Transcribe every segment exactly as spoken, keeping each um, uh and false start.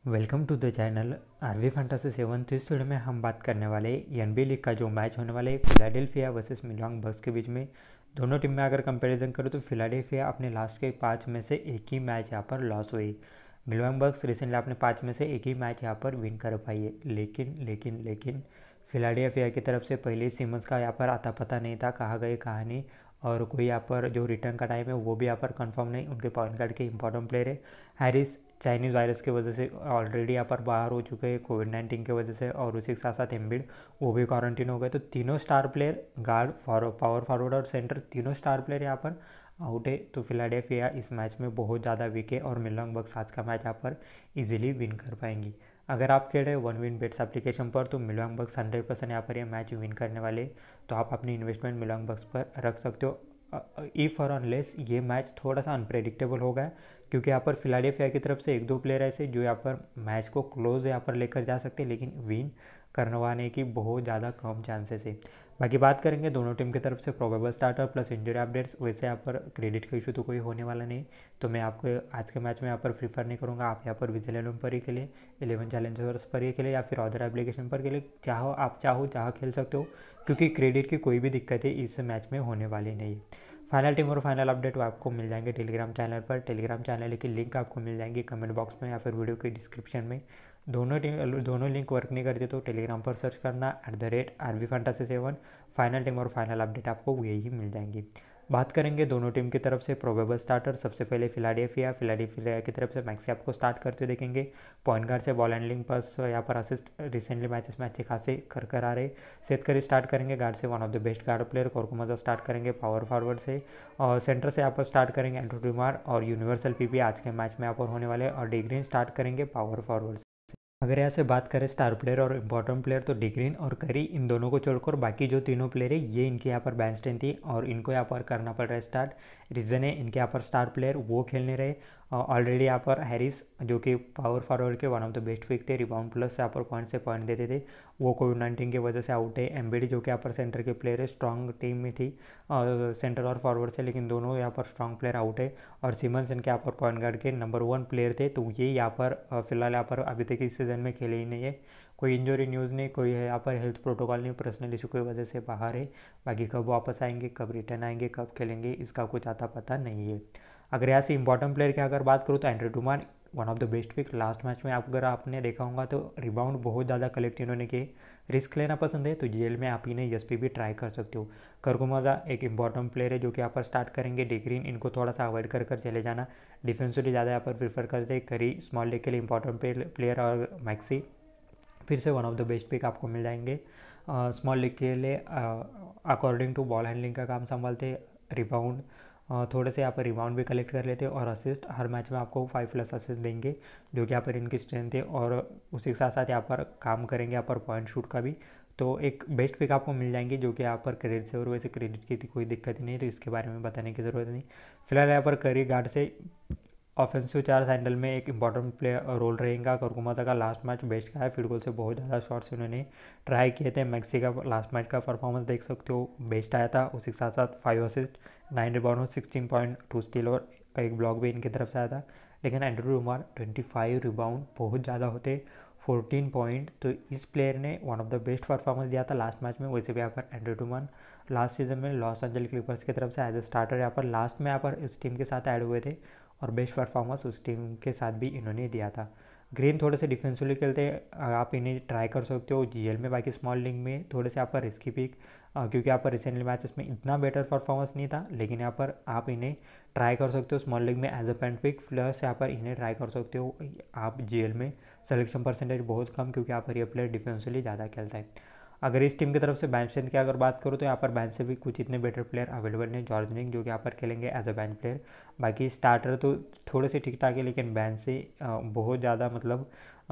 Welcome to the channel RV fantasy seven. तो इस video में हम बात करने वाले एनबीए लीग का जो मैच होने वाला है फिलाडेल्फिया वर्सेस मिलवांगी बक्स के बीच में। दोनों टीम में अगर कंपैरिजन करूँ तो फिलाडेल्फिया अपने लास्ट के पाँच में से एक ही मैच यहाँ पर लॉस हुई। मिलवांगी बक्स रिसेंटली अपने पाँच में से एक ही मैच यहाँ पर विन कर पाई है। लेकिन लेकिन लेकिन फिलाडेल्फिया की तरफ से पहले सिमंस का यहाँ पर आता पता नहीं था, कहाँ गए कहाँ नहीं, और कोई यहाँ पर जो रिटर्न का टाइम है वो भी यहाँ पर कंफर्म नहीं। उनके पॉइंट गार्ड के इंपॉर्टेंट प्लेयर है हैरिस, चाइनीज़ वायरस की वजह से ऑलरेडी यहाँ पर बाहर हो चुके हैं कोविड नाइन्टीन की वजह से, और उसी के साथ साथ एम्बिड वो भी क्वारंटीन हो गए। तो तीनों star player guard for power forward और सेंटर तीनों स्टार प्लेयर यहाँ पर आउट है। तो फिलाडेल्फिया इस मैच में बहुत ज़्यादा वीक है और मिलवांगी बक्स आज का मैच यहाँ पर इजीली विन कर पाएंगी। अगर आप खेल रहे वन विन बेट्स एप्लीकेशन पर तो मिलवांगी बक्स हंड्रेड परसेंट यहाँ पर ये मैच विन करने वाले, तो आप अपनी इन्वेस्टमेंट मिलवांगी बक्स पर रख सकते हो। इफ़ और अनलेस ये मैच थोड़ा सा अनप्रेडिक्टेबल होगा, क्योंकि यहाँ पर फिलाडेल्फिया की तरफ से एक दो प्लेयर ऐसे जो यहाँ पर मैच को क्लोज यहाँ पर लेकर जा सकते हैं, लेकिन विन करवाने की बहुत ज़्यादा कम चांसेस है। बाकी बात करेंगे दोनों टीम की तरफ से probable starter plus injury updates. वैसे यहाँ पर क्रेडिट का इशू तो कोई होने वाला नहीं, तो मैं आपको आज के मैच में यहाँ पर प्रीफर नहीं करूँगा। आप यहाँ पर विजल एलेवन पर ही खेले, इलेवन चैलेंजर्स पर ही खेले या फिर अदर एप्लीकेशन पर खेले, चाहो आप चाहो जहाँ खेल सकते हो, क्योंकि क्रेडिट की कोई भी दिक्कत है इस मैच में होने वाली नहीं है। फाइनल टीम और फाइनल अपडेट आपको मिल जाएंगे टेलीग्राम चैनल पर। टेलीग्राम चैनल की लिंक आपको मिल जाएंगी कमेंट बॉक्स में या फिर वीडियो के डिस्क्रिप्शन में। दोनों टीम दोनों लिंक वर्क नहीं करते तो टेलीग्राम पर सर्च करना at the rate RV fantasy seven. Final team और फाइनल अपडेट आपको यही मिल जाएंगी। बात करेंगे दोनों टीम की तरफ से प्रोबेबल स्टार्टर। सबसे पहले फिलाडेल्फिया फिलाडेल्फिया की तरफ से मैक्सी आपको स्टार्ट करते देखेंगे। पॉइंट गार्ड से बॉल हैंडलिंग प्लस यहाँ पर असिस्ट रिसेंटली मैचेस में अच्छे खासे कर कर आ रहे। सेट करी स्टार्ट करेंगे गार्ड से one of the best guard player कोरकुमजा स्टार्ट करेंगे पावर फॉरवर्ड से, और सेंटर से यहाँ पर स्टार्ट करेंगे एंड्रू डिमार और यूनिवर्सल पीपी आज के मैच में यहाँ पर होने वाले, और डिग्रीन स्टार्ट करेंगे पावर फॉरवर्ड। अगर यहाँ से बात करें स्टार प्लेयर और इम्पोर्टेंट प्लेयर तो डिग्रीन और करी इन दोनों को छोड़कर बाकी जो तीनों प्लेयर है ये इनके यहाँ पर बैंड स्ट्रेंथ थी और इनको यहाँ पर करना पड़ रहा है स्टार्ट। रीज़न है इनके यहाँ पर स्टार प्लेयर वो खेल नहीं रहे। ऑलरेडी यहाँ पर हैरिस जो कि पावर फॉरवर्ड के one of the best pick थे, रिबाउंड प्लस यहाँ पर पॉइंट से पॉइंट देते थे, वो कोविड नाइन्टीन की वजह से आउट है। एम्बिडी जो कि यहाँ पर सेंटर के प्लेयर है, स्ट्रॉन्ग टीम में थी और सेंटर और फॉरवर्ड से, लेकिन दोनों यहाँ पर स्ट्रॉन्ग प्लेयर आउट है। और सिमंस इनके यहाँ पर पॉइंट गार्ड के नंबर वन प्लेयर थे, तो ये यहाँ पर फिलहाल यहाँ पर अभी तक इस सीज़न में खेले ही नहीं है। कोई इंजरी न्यूज़ नहीं, कोई है यहाँ पर हेल्थ प्रोटोकॉल नहीं, पर्सनल इशू की वजह से बाहर है। बाकी कब वापस आएंगे, कब रिटर्न आएंगे, कब खेलेंगे, इसका कुछ आता पता नहीं है। अगर यहाँ से इंपॉर्टेंट प्लेयर की अगर बात करूँ तो एंड्रू डिमार one of the best pick. Last match में अगर आपने देखा होगा तो रिबाउंड बहुत ज़्यादा कलेक्ट इन्होंने किए। रिस्क लेना पसंद है तो जेल में आप इन्हें एस पी भी ट्राई कर सकते हो। करकुमजा एक इंपॉर्टेंट प्लेयर है जो कि यहाँ पर स्टार्ट करेंगे। डिग्रीन इनको थोड़ा सा अवॉइड कर कर चले जाना, डिफेंसिवली ज़्यादा यहाँ पर प्रीफर करते हैं। करी स्मॉल लीग के लिए इंपॉर्टेंट प्लेयर और मैक्सी फिर से one of the best pick आपको मिल जाएंगे। स्मॉल लीग के लिए अकॉर्डिंग टू बॉल हैंडलिंग का काम संभालते, रिबाउंड थोड़े से यहाँ पर रिबाउंड भी कलेक्ट कर लेते और असिस्ट हर मैच में आपको फाइव प्लस असिस्ट देंगे जो कि यहाँ पर इनकी स्ट्रेंथ है, और उसी के साथ साथ यहाँ पर काम करेंगे यहाँ पर पॉइंट शूट का भी। तो एक बेस्ट पिक आपको मिल जाएंगी जो कि यहाँ पर क्रेडिट से, और वैसे क्रेडिट की कोई दिक्कत नहीं, तो इसके बारे में बताने की ज़रूरत नहीं। फिलहाल यहाँ पर करी गार्ड से ऑफेंसिव चार्ज हैंडल में एक इंपॉर्टेंट प्लेयर रोल रहेगा। करकुमजा का लास्ट मैच बेस्ट का है, फील्ड गोल से बहुत ज़्यादा शॉट्स उन्होंने ट्राई किए थे। मैक्सी का लास्ट मैच का परफॉर्मेंस देख सकते हो, बेस्ट आया था। उसी के साथ साथ five assist, nine rebound, sixteen point, two steal और एक ब्लॉक भी इनकी तरफ से आया था। लेकिन एंड्रू डिमार ट्वेंटी फाइव रिबाउंड बहुत ज़्यादा होते, फोर्टीन पॉइंट, तो इस प्लेयर ने one of the best performance दिया था लास्ट मैच में। वैसे भी यहाँ पर एंड्रू डिमार लास्ट सीजन में लॉस एंजल्स क्लिपर्स की तरफ से एज ए स्टार्टर यहाँ पर लास्ट में यहाँ पर इस टीम के साथ ऐड हुए थे, और बेस्ट परफॉर्मेंस उस टीम के साथ भी इन्होंने दिया था। ग्रीन थोड़े से डिफेंसिवली खेलते, आप इन्हें ट्राई कर सकते हो जीएल में। बाकी स्मॉल लीग में थोड़े से यहाँ पर रिस्की पिक, क्योंकि यहाँ पर रिसेंटली मैचेस में इतना बेटर परफॉर्मेंस नहीं था, लेकिन यहाँ पर आप इन्हें ट्राई कर सकते हो स्मॉल लीग में as a paint pick. Plus यहाँ पर इन्हें ट्राई कर सकते हो आप जीएल में। सिलेक्शन परसेंटेज बहुत कम, क्योंकि यहाँ पर ये प्लेयर डिफेंसिवली ज़्यादा खेलता है। अगर इस टीम की तरफ से बेंच स्ट्रेंथ की अगर बात करूँ तो यहाँ पर बेंच से भी कुछ इतने बेटर प्लेयर अवेलेबल नहीं। जॉर्ज निंग जो कि यहाँ पर खेलेंगे एज अ बेंच प्लेयर। बाकी स्टार्टर तो थोड़े से ठीक ठाक है, लेकिन बेंच से बहुत ज़्यादा मतलब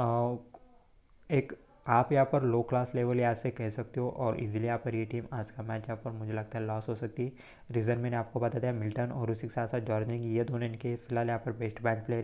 एक आप यहाँ पर लो क्लास लेवल यहाँ से कह सकते हो, और इजीली यहाँ पर ये टीम आज का मैच यहाँ पर मुझे लगता है लॉस हो सकती है। रीज़न मैंने आपको बता दिया, मिल्टन और उसी के साथ साथ जॉर्ज निंग ये दोनों इनके फिलहाल यहाँ पर बेस्ट बेंच प्लेयर है।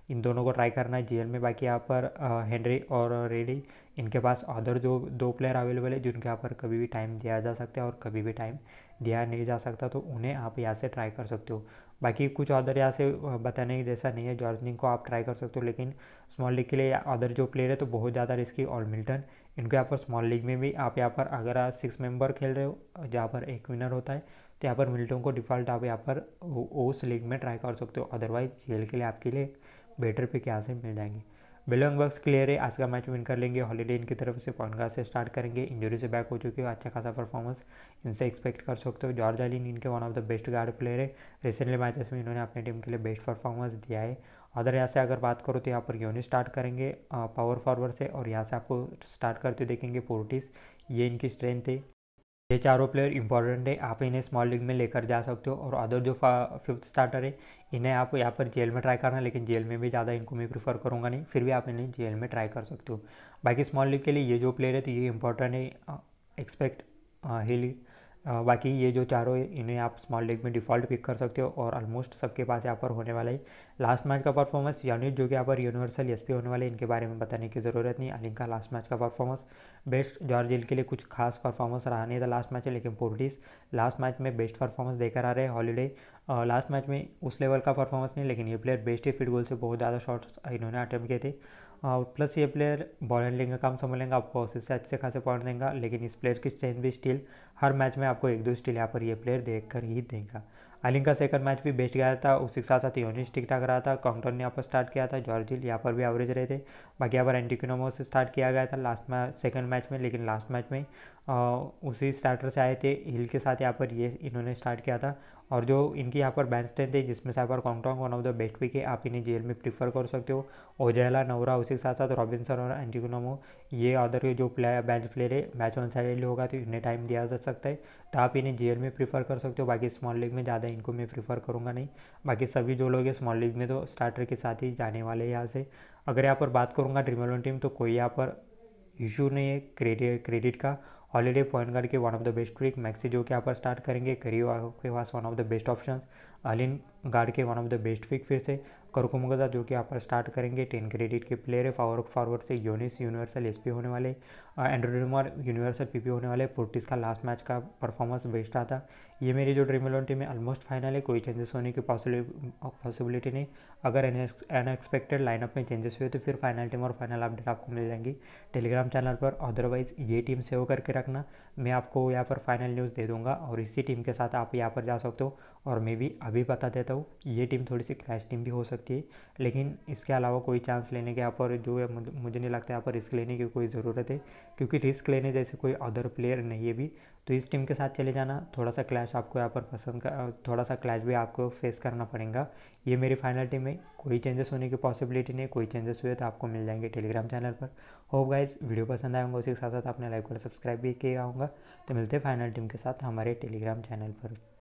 इन दोनों को ट्राई करना है जीएल में। बाकी यहाँ पर हेनरी और रेडी, इनके पास अदर जो दो प्लेयर अवेलेबल है जिनके यहाँ पर कभी भी टाइम दिया जा सकता है और कभी भी टाइम दिया नहीं जा सकता, तो उन्हें आप यहाँ से ट्राई कर सकते हो। बाकी कुछ अदर यहाँ से बताने की जैसा नहीं है। जॉर्जनिंग को आप ट्राई कर सकते हो, लेकिन स्मॉल लीग के लिए अदर जो प्लेयर है तो बहुत ज़्यादा रिस्की। और मिल्टन, इनको यहाँ पर स्मॉल लीग में भी आप यहाँ पर अगर आप सिक्स मेंबर खेल रहे हो जहाँ पर एक विनर होता है, तो यहाँ पर मिल्टन को डिफ़ॉल्ट आप यहाँ पर उस लीग में ट्राई कर सकते हो। अदरवाइज जेल के लिए आपके लिए बेटर पिक यहाँ से मिल जाएंगे। मिलोंग बक्स क्लियर है, आज का मैच विन कर लेंगे। हॉलीडे इनकी तरफ से पॉइंट गार्ड से स्टार्ट करेंगे, इंजरी से बैक हो चुके हो, अच्छा खासा परफॉर्मेंस इनसे एक्सपेक्ट कर सकते हो। जॉर्ज एलिन इनके one of the best guard player है, रिसेंटली मैचेस में इन्होंने अपनी टीम के लिए बेस्ट परफॉर्मेंस दिया है। अदर यहाँ से अगर बात करो तो यहाँ पर योनी स्टार्ट करेंगे पावर फॉरवर्ड से, और यहाँ से आपको स्टार्ट करते देखेंगे पोर्टिस, ये इनकी स्ट्रेंथ है। ये चारों प्लेयर इंपॉर्टेंट है, आप इन्हें स्मॉल लीग में लेकर जा सकते हो। और अदर जो फिफ्थ स्टार्टर है इन्हें आप यहाँ पर जेल में ट्राई करना, लेकिन जेल में भी ज़्यादा इनको मैं प्रीफर करूँगा नहीं, फिर भी आप इन्हें जेल में ट्राई कर सकते हो। बाकी स्मॉल लीग के लिए ये जो प्लेयर है तो ये इंपॉर्टेंट है, एक्सपेक्ट हिली। बाकी ये जो चारों है इन्हें आप स्मॉल लीग में डिफ़ॉल्ट पिक कर सकते हो, और ऑलमोस्ट सबके पास यहाँ पर होने वाला है। लास्ट मैच का परफॉर्मेंस यूनिट जो कि यहाँ पर यूनिवर्सल एसपी होने वाले, इनके बारे में बताने की ज़रूरत नहीं। अलिंग का लास्ट मैच का परफॉर्मेंस बेस्ट, जॉर्ज हिल के लिए कुछ खास परफॉर्मेंस रहा नहीं था लास्ट मैच में, लेकिन पोर्टिस लास्ट मैच में बेस्ट परफॉर्मेंस देकर आ रहे हैं। हॉलीडे लास्ट मैच में उस लेवल का परफॉर्मेंस नहीं, लेकिन ये प्लेयर बेस्ट है, फील्ड गोल से बहुत ज़्यादा शॉट्स इन्होंने अटैम्प्ट किए थे। प्लस ये प्लेयर बॉल हैंडलिंग का काम संभालेंगे, आपको असिस्ट से अच्छे खासे पॉइंट देगा। लेकिन इस प्लेयर की स्ट्रेंथ भी स्टील, हर मैच में आपको एक दो स्टील यहाँ पर ये प्लेयर देख कर ही देगा। अलिंग का सेकंड मैच भी बेस्ट गया था, उसी के साथ साथ यूनिस ठीक ठाक रहा था। कॉन्गटन ने यहाँ पर स्टार्ट किया था, जॉर्ज हिल यहाँ पर भी एवरेज रहे थे। बाकी यहाँ पर एंटिक्विनोमो से स्टार्ट किया गया था लास्ट मैच सेकंड मैच में, लेकिन लास्ट मैच में आ, उसी स्टार्टर से आए थे हिल के साथ, यहाँ पर ये इन्होंने स्टार्ट किया था। और जो इनकी यहाँ पर बेंच स्ट्रेंथ है जिसमें से यहाँ पर कॉन्गटोंग one of the best pick है, आप इन्हें जेल में प्रीफर कर सकते हो। ओजेला, नवरा, उसी के साथ साथ रॉबिन्सन और एंटिक्विनोमो, ये अदर जो प्लेयर बेंच प्लेयर है, मैच वन साइड होगा तो इन्हें टाइम दिया जा सकता है, तो आप इन्हें जेल में प्रीफर कर सकते हो। बाकी स्मॉल लीग में ज़्यादा इनको मैं प्रीफर करूँगा नहीं। बाकी सभी जो लोग हैं स्मॉल लीग में तो स्टार्टर के साथ ही जाने वाले हैं यहाँ से। अगर यहाँ पर बात करूँगा ड्रीम इलेवन टीम, तो कोई यहाँ पर इशू नहीं है क्रेडिट क्रेडिट का। हॉलीडे पॉइंट गार्ड के one of the best pick, Maxey जो कि यहाँ पर स्टार्ट करेंगे, करियो के पास one of the best options, Allen guard के one of the best pick फिर से, करुकुमगजा जो कि यहाँ पर स्टार्ट करेंगे, टेन क्रेडिट के प्लेयर है। फॉर फॉरवर्ड से योनिस यूनिवर्सल एसपी होने वाले, एंड्रू डिमर यूनिवर्सल पीपी होने वाले। पोर्टिस का लास्ट मैच का परफॉर्मेंस बेस्ट रहा था। ये मेरी जो ड्रीम इलेवन टीम है ऑलमोस्ट फाइनल है, कोई चेंजेस होने की पॉसिबिलिटी नहीं। अगर अनएक्सपेक्टेड लाइनअप में चेंजेस हुए तो फिर फाइनल टीम और फाइनल अपडेट आपको मिल जाएंगी टेलीग्राम चैनल पर। अदरवाइज ये टीम सेव करके रखना, मैं आपको यहाँ पर फाइनल न्यूज़ दे दूंगा और इसी टीम के साथ आप यहाँ पर जा सकते हो। और मैं भी अभी बता देता हूँ, ये टीम थोड़ी सी क्लैश टीम भी हो सकती है, लेकिन इसके अलावा कोई चांस लेने के यहाँ पर जो है मुझे नहीं लगता यहाँ पर रिस्क लेने की कोई ज़रूरत है, क्योंकि रिस्क लेने जैसे कोई अदर प्लेयर नहीं है भी। तो इस टीम के साथ चले जाना, थोड़ा सा क्लैश आपको यहाँ पर पसंद का थोड़ा सा क्लैश भी आपको फेस करना पड़ेगा। ये मेरी फाइनल टीम है, कोई चेंजेस होने की पॉसिबिलिटी नहीं, कोई चेंजेस हुए तो आपको मिल जाएंगे टेलीग्राम चैनल पर। होप गाइस वीडियो पसंद आएगा, उसी के साथ साथ आपने लाइक और सब्सक्राइब भी किया होगा। तो मिलते हैं फाइनल टीम के साथ हमारे टेलीग्राम चैनल पर।